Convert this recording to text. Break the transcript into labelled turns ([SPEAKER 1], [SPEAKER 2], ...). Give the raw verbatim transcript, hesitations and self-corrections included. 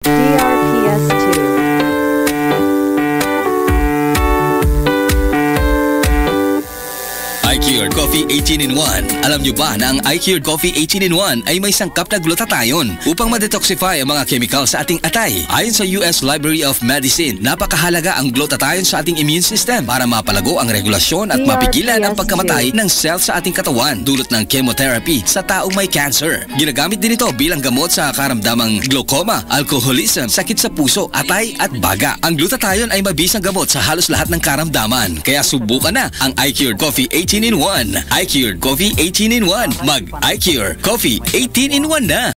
[SPEAKER 1] D R P S two.
[SPEAKER 2] I Qure Coffee eighteen in one. Alam nyo ba na ang I Qure Coffee eighteen in one ay may sangkap na glutathione upang ma-detoxify ang mga chemical sa ating atay? Ayon sa U S Library of Medicine, napakahalaga ang glutathione sa ating immune system para mapalago ang regulasyon at mapigilan ang pagkamatay ng cells sa ating katawan dulot ng chemotherapy sa taong may cancer. Ginagamit din ito bilang gamot sa karamdamang glaucoma, alcoholism, sakit sa puso, atay at baga. Ang glutathione ay mabisang gamot sa halos lahat ng karamdaman. Kaya subukan na ang I Qure Coffee eighteen in one. I Qure Coffee eighteen in one. Mag I Qure Coffee eighteen in one na.